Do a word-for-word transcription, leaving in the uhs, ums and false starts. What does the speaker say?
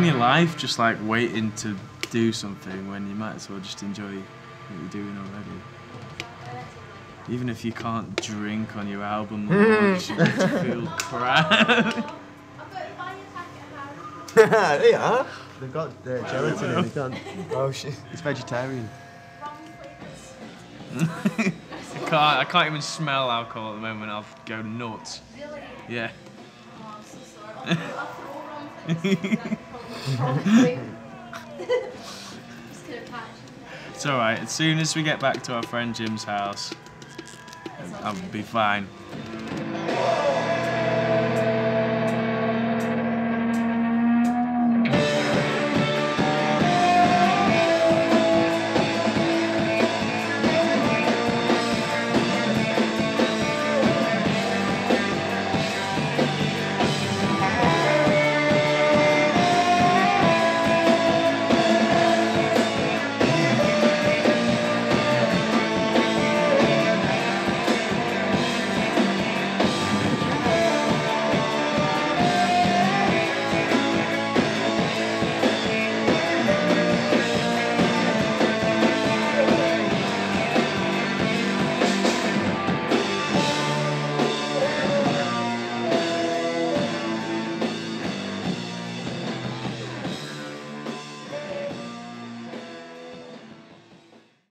ruin your life just like waiting to do something when you might as well just enjoy what you're doing already. Even if you can't drink on your album launch, you feel crap. There you are. They've got uh, gelatin in it. Gone. Oh shit! It's vegetarian. I can't. I can't even smell alcohol at the moment. I'll go nuts. Really? Yeah. Oh, I'm so sorry. It's all right. As soon as we get back to our friend Jim's house, I'll be fine.